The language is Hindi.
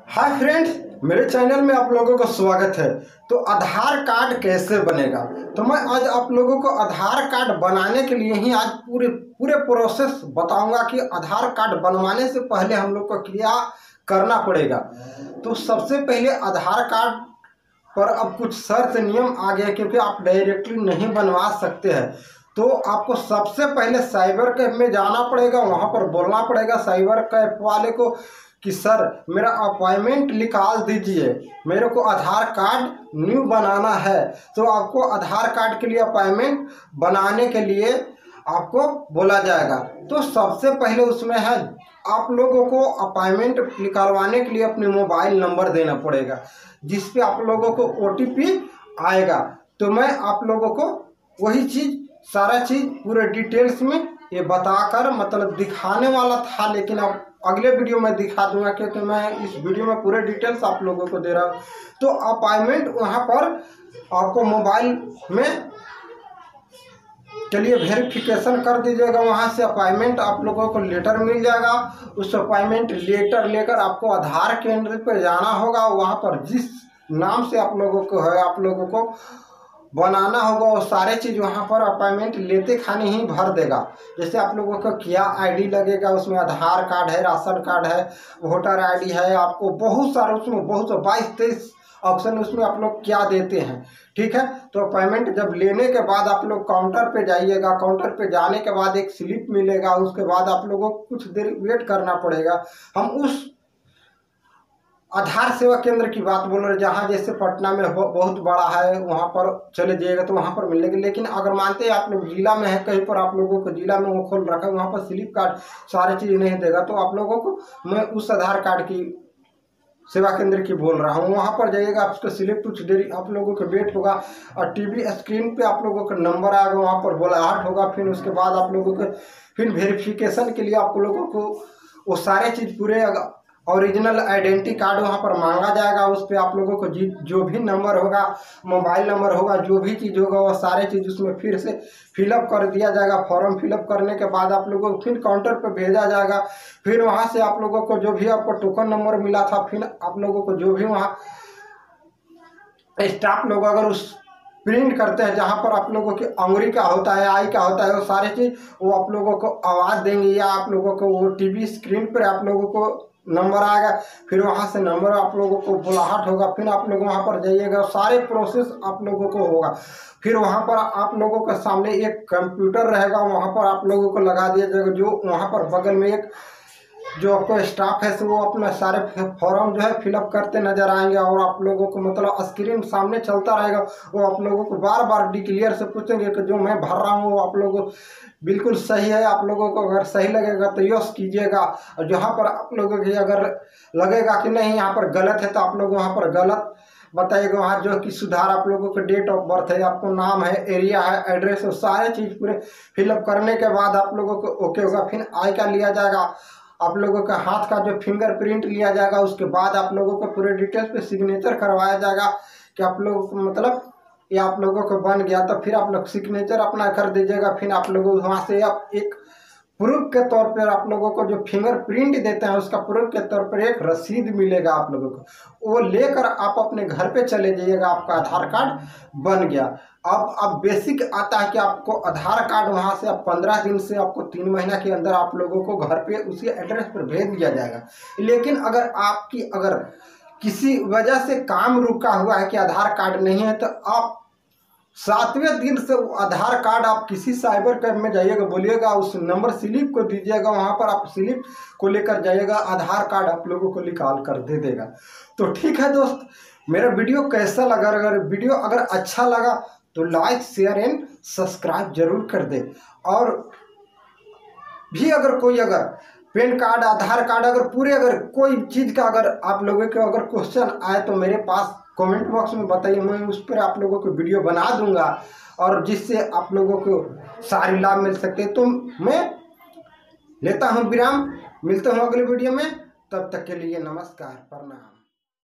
हाय फ्रेंड्स, मेरे चैनल में आप लोगों का स्वागत है। तो आधार कार्ड कैसे बनेगा, तो मैं आज आप लोगों को आधार कार्ड बनाने के लिए ही आज पूरे प्रोसेस बताऊंगा कि आधार कार्ड बनवाने से पहले हम लोग को क्या करना पड़ेगा। तो सबसे पहले आधार कार्ड पर अब कुछ शर्त नियम आ गए, क्योंकि आप डायरेक्टली नहीं बनवा सकते हैं। तो आपको सबसे पहले साइबर कैफ में जाना पड़ेगा, वहाँ पर बोलना पड़ेगा साइबर कैफ वाले को कि सर मेरा अपॉइंटमेंट निकाल दीजिए, मेरे को आधार कार्ड न्यू बनाना है। तो आपको आधार कार्ड के लिए अपॉइंटमेंट बनाने के लिए आपको बोला जाएगा। तो सबसे पहले उसमें है आप लोगों को अपॉइंटमेंट निकालवाने के लिए अपने मोबाइल नंबर देना पड़ेगा, जिस पे आप लोगों को OTP आएगा। तो मैं आप लोगों को वही चीज़ सारा चीज़ पूरे डिटेल्स में ये बताकर मतलब दिखाने वाला था, लेकिन अब अगले वीडियो में दिखा दूंगा, क्योंकि मैं इस वीडियो में पूरे डिटेल्स आप लोगों को दे रहा हूँ। तो अपॉइंटमेंट वहाँ पर आपको मोबाइल में चलिए वेरिफिकेशन कर दीजिएगा, वहाँ से अपॉइंटमेंट आप लोगों को लेटर मिल जाएगा। उस अपॉइंटमेंट लेटर लेकर आपको आधार केंद्र पर जाना होगा। वहाँ पर जिस नाम से आप लोगों को है आप लोगों को बनाना होगा, वो सारे चीज़ वहाँ पर अपॉइंटमेंट लेते खाने ही भर देगा। जैसे आप लोगों का क्या ID लगेगा, उसमें आधार कार्ड है, राशन कार्ड है, वोटर ID है, आपको बहुत सारे उसमें बहुत 22-23 ऑप्शन उसमें आप लोग क्या देते हैं। ठीक है, तो अपॉइंटमेंट जब लेने के बाद आप लोग काउंटर पे जाइएगा। काउंटर पे जाने के बाद एक स्लिप मिलेगा, उसके बाद आप लोगों को कुछ देर वेट करना पड़ेगा। हम उस आधार सेवा केंद्र की बात बोल रहे हैं, जहाँ जैसे पटना में बहुत बड़ा है, वहाँ पर चले जाइएगा तो वहाँ पर मिलेगा। लेकिन अगर मानते हैं आप लोग जिला में है, कहीं पर आप लोगों को जिला में वो खोल रखा है, वहाँ पर स्लिप कार्ड सारी चीज़ नहीं देगा। तो आप लोगों को मैं उस आधार कार्ड की सेवा केंद्र की बोल रहा हूँ, वहाँ पर जाइएगा। आपको स्लिप कुछ देर आप लोगों का वेट होगा और TV स्क्रीन पे आप लोगों का नंबर आएगा, वहाँ पर बुलाहट होगा। फिर उसके बाद आप लोगों को फिर वेरिफिकेशन के लिए आप लोगों को वो सारे चीज़ पूरे ओरिजिनल आइडेंटिटी कार्ड वहाँ पर मांगा जाएगा। उस पर आप लोगों को जो भी नंबर होगा, मोबाइल नंबर होगा, जो भी चीज़ होगा, वो सारे चीज़ उसमें फिर से फिलअप कर दिया जाएगा। फॉर्म फिलअप करने के बाद आप लोगों को फिर काउंटर पर भेजा जाएगा। फिर वहाँ से आप लोगों को जो भी आपको टोकन नंबर मिला था, फिर आप लोगों को जो भी वहाँ स्टाफ लोग अगर उस प्रिंट करते हैं, जहाँ पर आप लोगों की अंगुली का होता है, आई का होता है, वो सारी चीज़ वो आप लोगों को आवाज़ देंगे, या आप लोगों को वो TV स्क्रीन पर आप लोगों को नंबर आएगा। फिर वहाँ से नंबर आप लोगों को बुलाहट होगा, फिर आप लोग वहाँ पर जाइएगा, सारे प्रोसेस आप लोगों को होगा। फिर वहाँ पर आप लोगों के सामने एक कंप्यूटर रहेगा, वहाँ पर आप लोगों को लगा दिया जाएगा। जो वहाँ पर बगल में एक जो आपको स्टाफ है, वो अपना सारे फॉर्म जो है फिलअप करते नजर आएंगे, और आप लोगों को मतलब स्क्रीन सामने चलता रहेगा। वो आप लोगों को बार बार डिक्लेयर से पूछेंगे कि जो मैं भर रहा हूँ वो आप लोगों को बिल्कुल सही है। आप लोगों को अगर सही लगेगा तो यस कीजिएगा, और जहाँ पर आप लोगों की अगर लगेगा कि नहीं यहाँ पर गलत है, तो आप लोग वहाँ पर गलत बताइएगा। वहाँ जो कि सुधार आप लोगों के डेट ऑफ बर्थ है, आपको नाम है, एरिया है, एड्रेस है, सारे चीज़ पूरे फिलअप करने के बाद आप लोगों को ओके होगा। फिर आई का लिया जाएगा, आप लोगों का हाथ का जो फिंगरप्रिंट लिया जाएगा। उसके बाद आप लोगों को पूरे डिटेल्स पे सिग्नेचर करवाया जाएगा कि आप लोगों को मतलब ये आप लोगों को बन गया। तो फिर आप लोग सिग्नेचर अपना कर दीजिएगा। फिर आप लोगों वहाँ से आप एक प्रूफ के तौर पर आप लोगों को जो फिंगरप्रिंट देते हैं, उसका प्रूफ के तौर पर एक रसीद मिलेगा आप लोगों को, वो लेकर आप अपने घर पे चले जाइएगा। आपका आधार कार्ड बन गया। अब बेसिक आता है कि आपको आधार कार्ड वहाँ से आप 15 दिन से आपको 3 महीना के अंदर आप लोगों को घर पे उसी एड्रेस पर भेज दिया जाएगा। लेकिन अगर आपकी अगर किसी वजह से काम रुका हुआ है कि आधार कार्ड नहीं है, तो आप 7वें दिन से आधार कार्ड आप किसी साइबर कैफ में जाइएगा, बोलिएगा, उस नंबर स्लिप को दीजिएगा, वहाँ पर आप स्लिप को लेकर जाइएगा, आधार कार्ड आप लोगों को निकाल कर दे देगा। तो ठीक है दोस्त, मेरा वीडियो कैसा लगा? अगर वीडियो अगर अच्छा लगा तो लाइक, शेयर एंड सब्सक्राइब जरूर कर दे। और भी अगर कोई अगर पैन कार्ड, आधार कार्ड, अगर पूरे अगर कोई चीज़ का अगर आप लोगों के अगर क्वेश्चन आए तो मेरे पास कमेंट बॉक्स में बताइए, मैं उस पर आप लोगों को वीडियो बना दूंगा, और जिससे आप लोगों को सारी लाभ मिल सकते हैं। तो मैं लेता हूं विराम, मिलता हूं अगले वीडियो में, तब तक के लिए नमस्कार, प्रणाम।